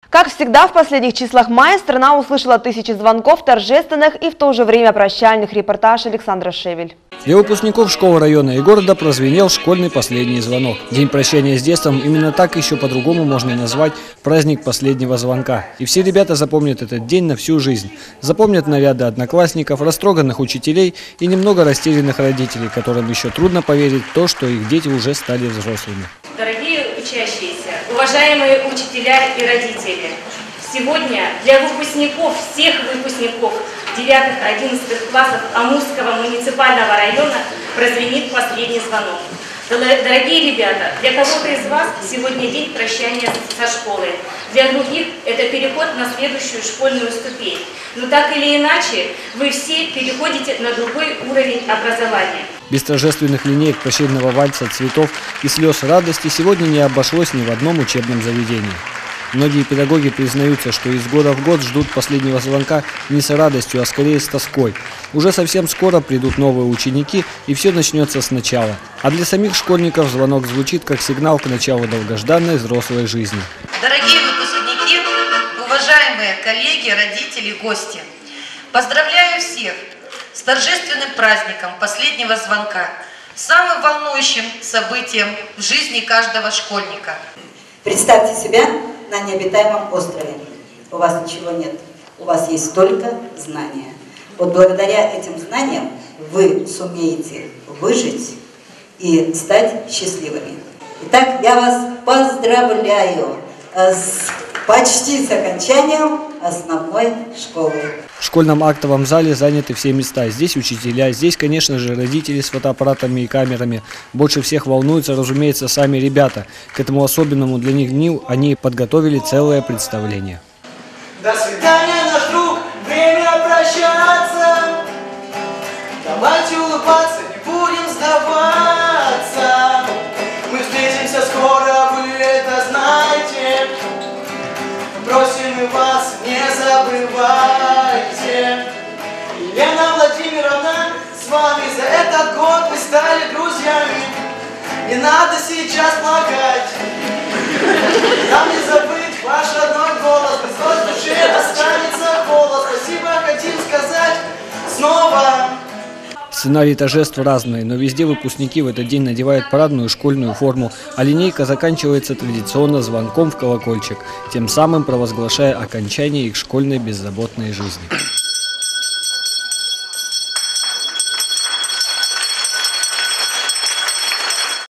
Как всегда, в последних числах мая страна услышала тысячи звонков, торжественных и в то же время прощальных. Репортаж Александра Шевель. Для выпускников школы района и города прозвенел школьный последний звонок. День прощания с детством, именно так еще по-другому можно назвать праздник последнего звонка. И все ребята запомнят этот день на всю жизнь. Запомнят наряды одноклассников, растроганных учителей и немного растерянных родителей, которым еще трудно поверить в то, что их дети уже стали взрослыми. Дорогие учащиеся, уважаемые учителя и родители, сегодня для выпускников, всех выпускников 9-11 классов Амурского муниципального района прозвенит последний звонок. Дорогие ребята, для кого-то из вас сегодня день прощания со школой, для других это переход на следующую школьную ступень. Но так или иначе, вы все переходите на другой уровень образования. Без торжественных линеек, прощального вальса, цветов и слез радости сегодня не обошлось ни в одном учебном заведении. Многие педагоги признаются, что из года в год ждут последнего звонка не с радостью, а скорее с тоской. Уже совсем скоро придут новые ученики, и все начнется сначала. А для самих школьников звонок звучит как сигнал к началу долгожданной взрослой жизни. Дорогие выпускники, уважаемые коллеги, родители, гости, поздравляю всех с торжественным праздником последнего звонка, самым волнующим событием в жизни каждого школьника. Представьте себя на необитаемом острове. У вас ничего нет, у вас есть только знания. Вот благодаря этим знаниям вы сумеете выжить и стать счастливыми. Итак, я вас поздравляю почти с окончанием основной школы. В школьном актовом зале заняты все места. Здесь учителя, здесь, конечно же, родители с фотоаппаратами и камерами. Больше всех волнуются, разумеется, сами ребята. К этому особенному для них дню они подготовили целое представление. До свидания, наш друг, время прощаться. Давайте улыбаться, не будем сдаваться. Мы встретимся скоро, вы это знаете. Просим мы вас, не забывайте. Елена Владимировна, с вами за этот год мы стали друзьями. Не надо сейчас плакать. Нам не забыть ваш родной голос. Без вас в душе останется холод. Спасибо хотим сказать снова. Сценарии торжеств разные, но везде выпускники в этот день надевают парадную школьную форму, а линейка заканчивается традиционно звонком в колокольчик, тем самым провозглашая окончание их школьной беззаботной жизни.